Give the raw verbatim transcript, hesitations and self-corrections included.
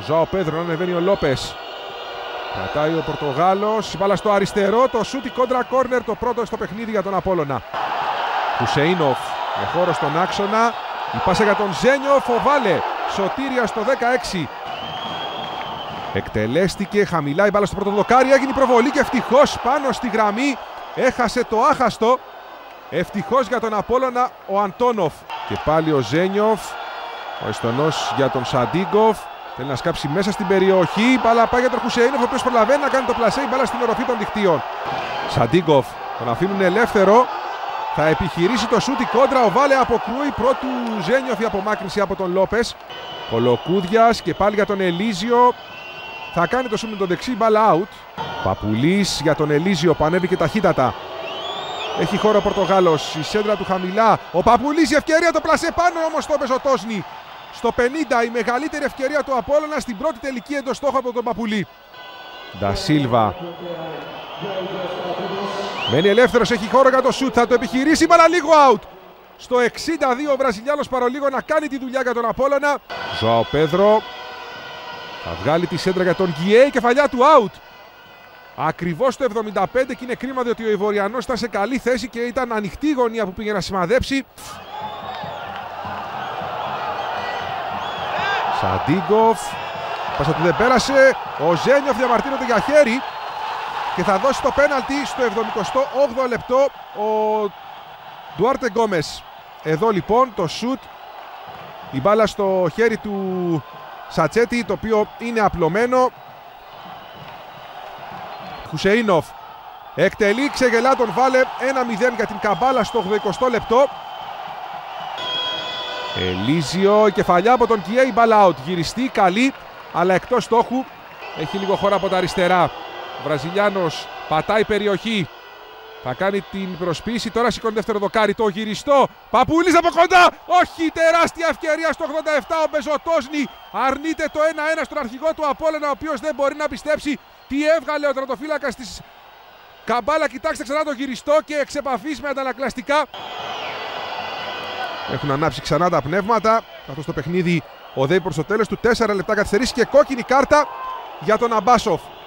Ζωάο Πέδρο, ανεβαίνει ο Λόπες. Κρατάει ο Πορτογάλος, η μπάλα στο αριστερό, το σούτι κόντρα κόρνερ, το πρώτο στο παιχνίδι για τον Απόλλωνα. Χουσεϊνοφ με χώρο στον άξονα, η πάσα για τον Ζένιοφ, ο Βάλε, σωτήρια στο δεκαέξι. Εκτελέστηκε χαμηλά η μπάλα στο πρώτο δοκάρι, έγινε η προβολή και ευτυχώς πάνω στη γραμμή έχασε το άχαστο. Ευτυχώς για τον Απόλλωνα ο Αντόνοφ. Και πάλι ο Ζένιοφ, ο Εστονός για τον Σαντίγκοφ. Θέλει να σκάψει μέσα στην περιοχή. Η μπάλα πάει για τον Χουσεϊνοφ, ο οποίος προλαβαίνει να κάνει το πλασέ. Η μπάλα στην οροφή των δικτύων. Σαντίγκοφ τον αφήνουν ελεύθερο. Θα επιχειρήσει το σούτι κόντρα. Ο Βάλε αποκρούει. Πρώτου Ζένιοφ η απομάκρυνση από τον Λόπες. Κολοκούδιας και πάλι για τον Ελίζιο. Θα κάνει το σούτι με τον δεξί. Μπάλα out. Παπουλής για τον Ελίζιο που ανέβηκε ταχύτατα. Έχει χώρο ο Πορτογάλος. Η σέντρα του χαμηλά. Ο Παπουλής, η ευκαιρία, το πλασέ πάνω όμως στο Μπεζοτόσνι. Στο πενήντα η μεγαλύτερη ευκαιρία του Απόλλωνα στην πρώτη τελική εντός στόχου από τον Παπουλή. Ντα Σίλβα. Μένει ελεύθερος, έχει χώρο για το σουτ, θα το επιχειρήσει, μπαλά λίγο out. Στο εξήντα δύο ο Βραζιλιάνος παρολίγο να κάνει τη δουλειά για τον Απόλλωνα. Ζωάο Πέδρο. Θα βγάλει τη σέντρα για τον Γκιέ, η κεφαλιά του out. Ακριβώς το εβδομήντα πέντε και είναι κρίμα διότι ο Ivoriανός ήταν σε καλή θέση και ήταν ανοιχτή η γωνία που πήγε να σημαδέψει. Σαντίγκοφ, πάσα του δεν πέρασε, ο Ζένιοφ διαμαρτύρεται για χέρι και θα δώσει το πέναλτι στο εβδομηκοστό όγδοο λεπτό ο Ντουάρτε Γκόμες. Εδώ λοιπόν το σουτ, η μπάλα στο χέρι του Σατσέτη, το οποίο είναι απλωμένο. Χουσεϊνοφ εκτελεί, ξεγελά τον Βάλε, ένα μηδέν για την καμπάλα στο ογδοηκοστό λεπτό. Ελίζιο, η κεφαλιά από τον Κιέ, η μπάλα out. Γυριστή, καλή, αλλά εκτός στόχου. Έχει λίγο χώρο από τα αριστερά. Ο Βραζιλιάνος πατάει περιοχή. Θα κάνει την προσποίηση. Τώρα σηκώνει δεύτερο δοκάρι. Το γυριστό. Παπούλης από κοντά. Όχι, τεράστια ευκαιρία στο ογδόντα επτά. Ο Μπεζοτόσνι αρνείται το ένα ένα στον αρχηγό του Απόλλωνα, ο οποίος δεν μπορεί να πιστέψει τι έβγαλε ο τερματοφύλακας της καμπάλα. Κοιτάξτε ξανά το γυριστό και εξ επαφής με αντανακλαστικά. Έχουν ανάψει ξανά τα πνεύματα, καθώς το παιχνίδι οδεύει προς το τέλος του. Τέσσερα λεπτά καθυστερήσει και κόκκινη κάρτα για τον Αμπάσοφ.